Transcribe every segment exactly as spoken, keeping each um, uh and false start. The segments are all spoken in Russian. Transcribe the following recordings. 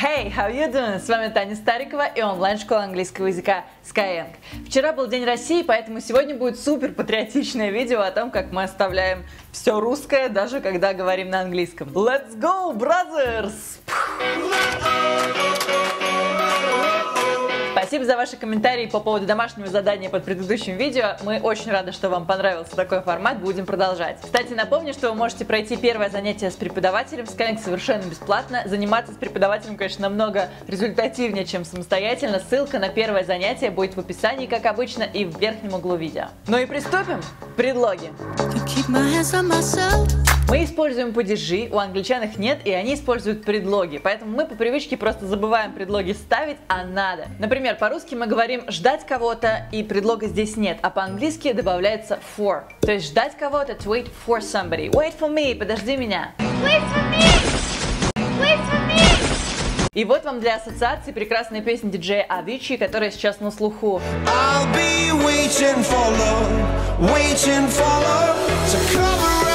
Hey, how you doing? С вами Таня Старикова и онлайн-школа английского языка Skyeng. Вчера был День России, поэтому сегодня будет супер патриотичное видео о том, как мы оставляем все русское, даже когда говорим на английском. Let's go, brothers! Спасибо за ваши комментарии по поводу домашнего задания под предыдущим видео. Мы очень рады, что вам понравился такой формат. Будем продолжать. Кстати, напомню, что вы можете пройти первое занятие с преподавателем в Skyeng совершенно бесплатно. Заниматься с преподавателем, конечно, намного результативнее, чем самостоятельно. Ссылка на первое занятие будет в описании, как обычно, и в верхнем углу видео. Ну и приступим. Предлоги. Мы используем падежи, у англичан их нет, и они используют предлоги. Поэтому мы по привычке просто забываем предлоги ставить, а надо. Например, по-русски мы говорим «ждать кого-то», и предлога здесь нет, а по-английски добавляется for. То есть ждать кого-то, to wait for somebody. Wait for me, подожди меня. Wait for me! Wait for me! И вот вам для ассоциации прекрасная песня диджея Avicii, которая сейчас на слуху. I'll be waiting for love, waiting for love to come around.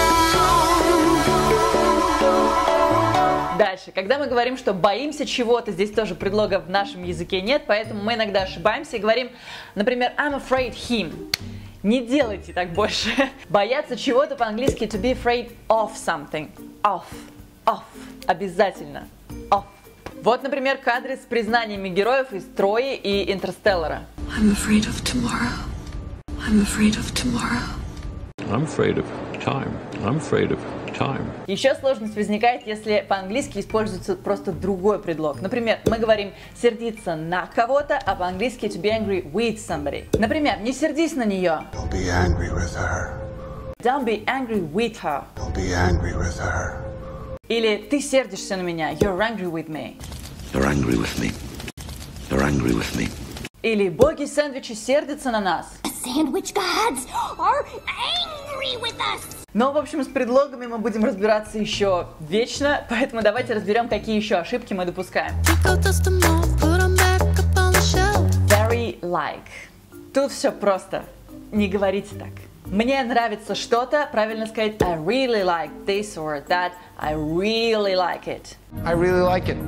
Дальше, когда мы говорим, что боимся чего-то, здесь тоже предлога в нашем языке нет, поэтому мы иногда ошибаемся и говорим, например, I'm afraid him. Не делайте так больше. Бояться чего-то по-английски to be afraid of something. Of. Of. Обязательно. Of. Вот, например, кадры с признаниями героев из Трои и Интерстеллара. I'm afraid of tomorrow. I'm afraid of tomorrow. I'm afraid of time. I'm afraid of time. Еще сложность возникает, если по-английски используется просто другой предлог. Например, мы говорим сердиться на кого-то, а по-английски to be angry with somebody. Например, не сердись на нее. Don't be angry with her. Don't be angry with her. Don't be angry with her. Или ты сердишься на меня. You're angry with me. You're angry with me. You're angry with me. Или боги сэндвичи сердятся на нас. Sandwich gods are angry with us! Но, в общем, с предлогами мы будем разбираться еще вечно, поэтому давайте разберем, какие еще ошибки мы допускаем. Very like. Тут все просто. Не говорите так. Мне нравится что-то, правильно сказать I really like this or that. I really like it. I really like it.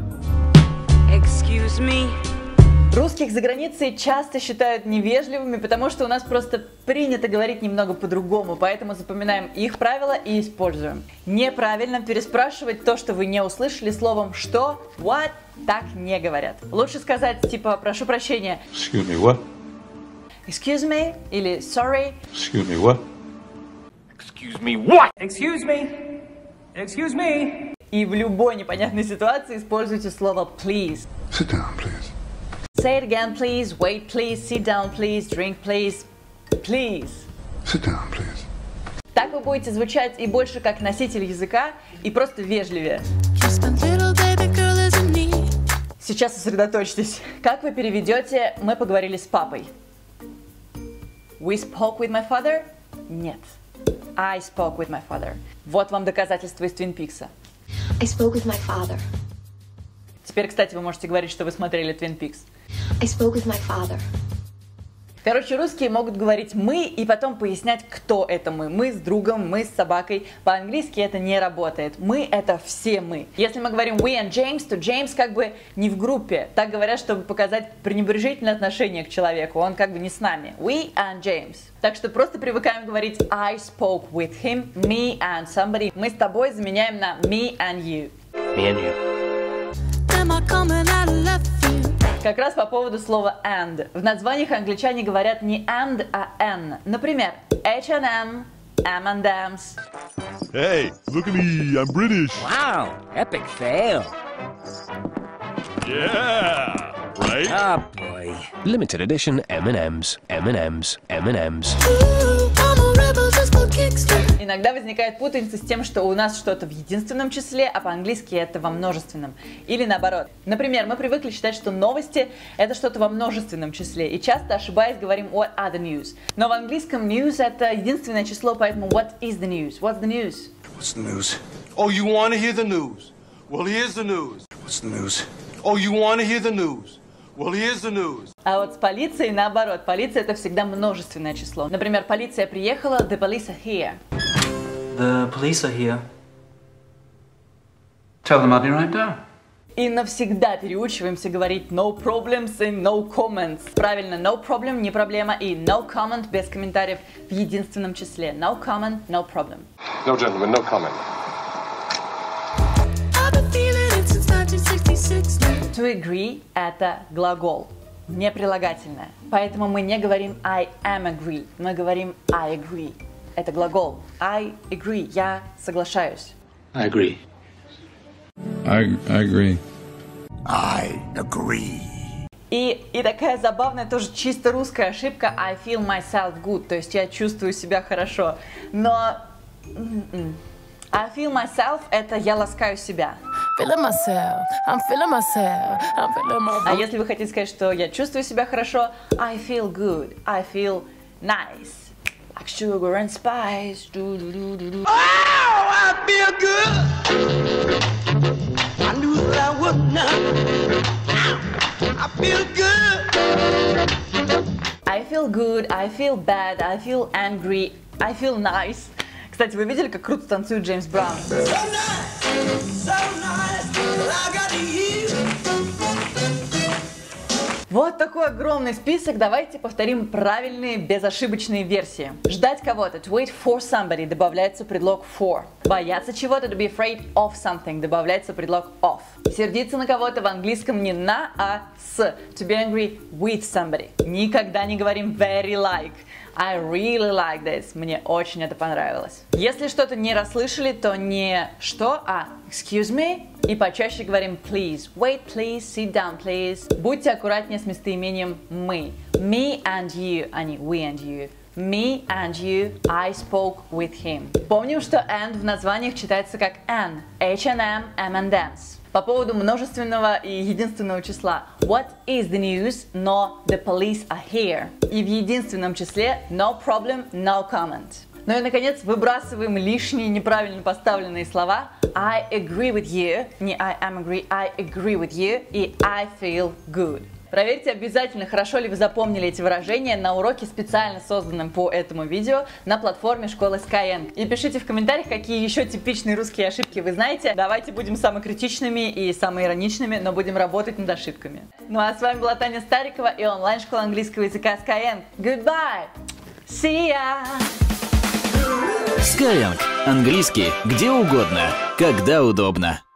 Excuse me. Русских за границей часто считают невежливыми, потому что у нас просто принято говорить немного по-другому, поэтому запоминаем их правила и используем. Неправильно переспрашивать то, что вы не услышали, словом «что», «what», так не говорят. Лучше сказать типа «прошу прощения». Excuse me, what? Excuse me или sorry. Excuse me, what? Excuse me, what? Excuse me. Excuse me. И в любой непонятной ситуации используйте слово please. Sit down, please. Say it again, please. Wait, please. Sit down, please. Drink, please. Please. Sit down, please. Так вы будете звучать и больше как носитель языка, и просто вежливее. Сейчас сосредоточьтесь. Как вы переведете «мы поговорили с папой»? We spoke with my father? Нет. I spoke with my father. Вот вам доказательство из Твин Пикса. I spoke with my father. Теперь, кстати, вы можете говорить, что вы смотрели Твин Пикс. I spoke with my father. Короче, русские могут говорить «мы» и потом пояснять, кто это мы. Мы с другом, мы с собакой. По-английски это не работает. Мы — это все мы. Если мы говорим «we and James», то James как бы не в группе. Так говорят, чтобы показать пренебрежительное отношение к человеку. Он как бы не с нами. We and James. Так что просто привыкаем говорить I spoke with him, me and somebody. Мы с тобой заменяем на me and you. Me and you. Как раз по поводу слова and. В названиях англичане говорят не and, а n. Например, эйч энд эм, эм энд эмс. Hey, look at me, I'm British. Wow, epic fail. Yeah, right? Oh boy. Limited edition эм энд эмс, эм энд эмс, эм энд эмс. Иногда возникает путаница с тем, что у нас что-то в единственном числе, а по-английски это во множественном. Или наоборот. Например, мы привыкли считать, что новости — это что-то во множественном числе, и часто, ошибаясь, говорим what are the news. Но в английском news — это единственное число, поэтому what is the news? What's the news? What's the news? Oh, you want to hear the news? Well, here's the news. What's the news? Oh, you want to hear the news? Well, here's the news. А вот с полицией наоборот. Полиция — это всегда множественное число. Например, полиция приехала, the police are here. The police are here. Tell them I'll be right down. И навсегда переучиваемся говорить no problems и no comments. Правильно, no problem, не проблема, и no comment, без комментариев, в единственном числе. No comment, no problem. No, gentlemen, no comment. To agree – это глагол, не прилагательное. Поэтому мы не говорим I am agree, мы говорим I agree. Это глагол. I agree, я соглашаюсь. I agree. I, I agree. I agree. И, и такая забавная, тоже чисто русская ошибка I feel myself good, то есть я чувствую себя хорошо. Но I feel myself – это я ласкаю себя. Feeling myself. I'm feeling myself. I'm feeling my... А если вы хотите сказать, что я чувствую себя хорошо, I feel good, I feel nice. Like sugar and spice. Do, do, do, do, do. Oh, I feel good. I knew that I would not. I feel good. I feel good, I feel bad, I feel angry, I feel nice. Кстати, вы видели, как круто танцует Джеймс Браун? So nice, so nice. Well, I got you. Вот такой огромный список. Давайте повторим правильные безошибочные версии. Ждать кого-то, to wait for somebody, добавляется предлог for. Бояться чего-то, to be afraid of something, добавляется предлог of. Сердиться на кого-то в английском не на, а с. To be angry with somebody. Никогда не говорим very like. I really like this. Мне очень это понравилось. Если что-то не расслышали, то не что, а excuse me. И почаще говорим please. Wait, please. Sit down, please. Будьте аккуратнее с местоимением мы. Me and you, а не we and you. Me and you, I spoke with him. Помним, что and в названиях читается как an. H and M, M and M's. По поводу множественного и единственного числа. What is the news? Но the police are here. И в единственном числе no problem, no comment. Ну и, наконец, выбрасываем лишние неправильно поставленные слова. I agree with you. Не I am agree, I agree with you. И I feel good. Проверьте обязательно, хорошо ли вы запомнили эти выражения на уроке, специально созданном по этому видео на платформе школы Skyeng. И пишите в комментариях, какие еще типичные русские ошибки вы знаете. Давайте будем самокритичными и самоироничными, но будем работать над ошибками. Ну а с вами была Таня Старикова и онлайн-школа английского языка Skyeng. Goodbye! See ya! Skyeng. Английский где угодно, когда удобно.